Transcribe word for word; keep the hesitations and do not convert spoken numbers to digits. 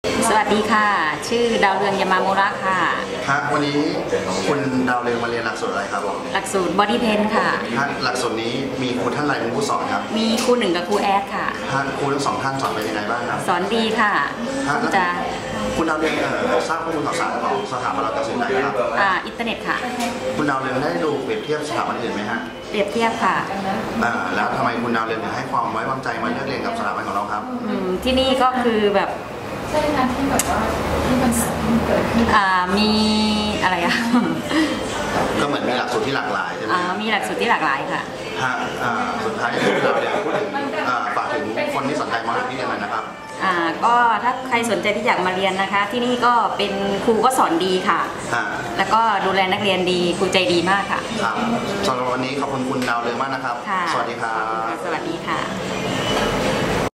สวัสดีค่ะชื่อดาวเรืองยามาโมระค่ะครับวันนี้คุณดาวเรืองมาเรียนหลักสูตรอะไรครับหลักสูตรบอดี้เพนค่ะหลักสูตรนี้มีครูท่านใดเป็นผู้สอนครับมีครูหนึ่งกับครูแอดค่ะครูทั้งสองท่านสอนเป็นยังไงบ้างครับสอนดีค่ะจะคุณดาวเรืองทราบข้อมูลข่าวสารของสถาบันเราตัดสินใจครับอ่าอินเทอร์เน็ตค่ะคุณดาวเรืองได้ดูเปรียบเทียบสถาบันอื่นไหมฮะเปรียบเทียบค่ะอ่าแล้วทำไมคุณดาวเรืองถึงให้ความไว้วางใจมาเลือกเรียนกับสถาบันของเราครับอืมที่นี่ก็คือแบบใช่ค่ะที่แบบว่าที่มันเกิดขึ้นอ่ามีอะไรอ่ะก็เหมือนมีหลักสูตรที่หลากหลายใช่ไหมอ่ามีหลักสูตรที่หลากหลายค่ะฮะอ่าสุดท้ายที่เราอยากพูดถึงฝากถึงคนที่สนใจมาที่เรียนเลยนะครับอ่าก็ถ้าใครสนใจที่อยากมาเรียนนะคะที่นี่ก็เป็นครูก็สอนดีค่ะแล้วก็ดูแลนักเรียนดีครูใจดีมากค่ะครับสำหรับวันนี้ขอบคุณคุณดาวเรืองมากนะครับสวัสดีครับสวัสดีค่ะ